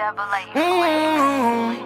never let you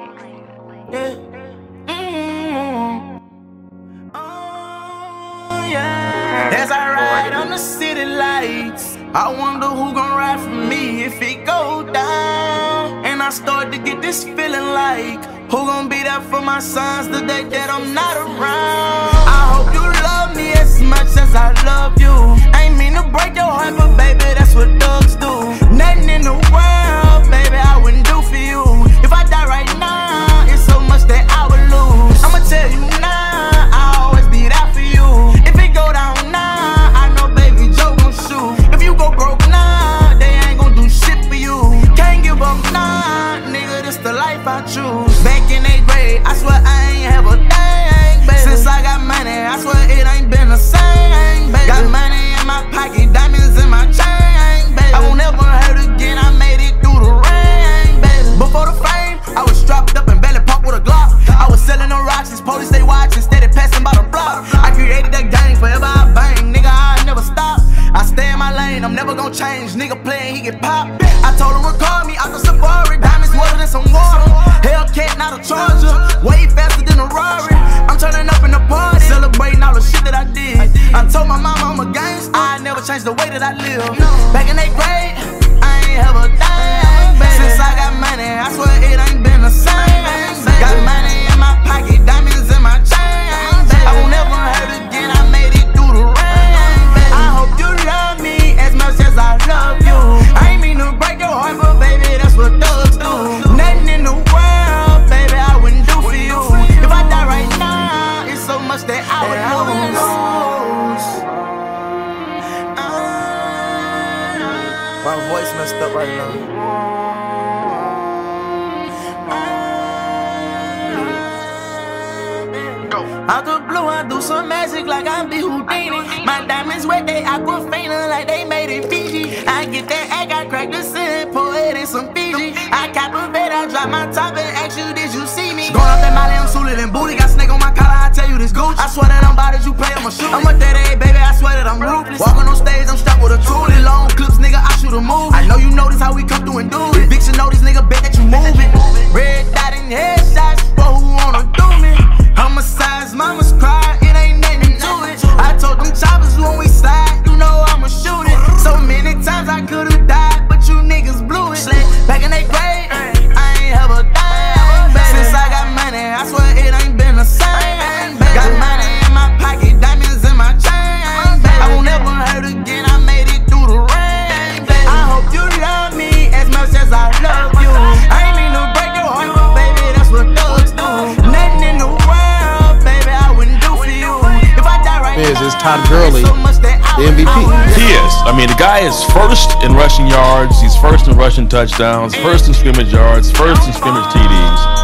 As I ride on the city lights, I wonder who gon' ride for me if it go down. And I start to get this feeling like, who gon' be there for my sons the day that I'm not around? I hope you love me as much as I love you. Ain't mean to break your heart, but baby, that's what thugs do. Nothing in the world, baby, I wouldn't do for you. If I die right now, it's so much that I would lose. I'ma tell you now, I'll always be there for you. If it go down now, I know baby Joe gon' shoot. If you go broke now, they ain't gon' do shit for you. Can't give up now, nigga, this the life I choose. Back in 8th grade, I swear I ain't have a thing, baby. Since I got money, I swear it ain't been the same, baby. Got money in my pocket, diamonds in my chain, baby. I won't ever hurt again, I made it through the rain, baby. Before the fame, I was strapped up in Valley Park with a Glock. I was selling the rocks, these police they watching, steady passing by the block. I created that gang, forever I bang, nigga, I never stop. I stay in my lane, I'm never gon' change. Nigga playing, he get popped. I told him record me out the Safari, diamonds wetter than some water. Hellcat, not a Charger, way faster than a Rari. I'm turning up in the party, celebrating all the shit that I did. I told my mama I'm a gangster, I never changed the way that I live. Back in 8th grade, I ain't have a thing, baby. Since I got money, I swear it ain't been the same, baby. Got money in my pocket, diamonds in my chain, baby. I won't ever hurt again, I made it through the rain, baby. I hope you love me as much as I love you. I ain't mean to break your heart, but baby, that's what thugs do. Nothing in the world, baby, I wouldn't do for you. If I die right now, it's so much that I would lose. My voice messed up right now. Out the blue, I do some magic like I'm be Houdini. My diamonds wet, they aquafina like they made in Fiji. I get that egg, I crack the ceiling, pour it in some Fiji. I cap a bed, I drop my top and ask you, did you see me? Going up that Molly, I'm suited and booty. Got snake on my collar, I tell you this Gucci. I swear that I'm about it, you play, I'ma shoot. I'm a dead egg, baby, I swear that I'm ruthless. Walking on stage, I'm strapped with a toolie. Long clips, nigga, I shoot a movie. I know you notice how we come through and do it. Bitch, you know these nigga bet that you move it. Red dot and headshots, for who wanna do me? Homicides, mamas cry, it ain't nothing to it. I told them choppers when we slide, you know I'ma shoot it. So many times I could've died, but you niggas blew it. Back in 8th grade, I ain't have a thing, baby. Since I got money, I swear it ain't been the same, baby. Got money in my pocket, diamonds in my chain, baby. I won't ever hurt again, I made it through the rain, baby. I hope you love me as much as I love you. I ain't mean to break your heart, but baby, that's what thugs do. Nothing in the world, baby, I wouldn't do for you. If I die right now, it's Todd Gurley, the MVP. He is. I mean, the guy is first in rushing yards. He's first in rushing touchdowns, first in scrimmage yards, first in scrimmage TDs.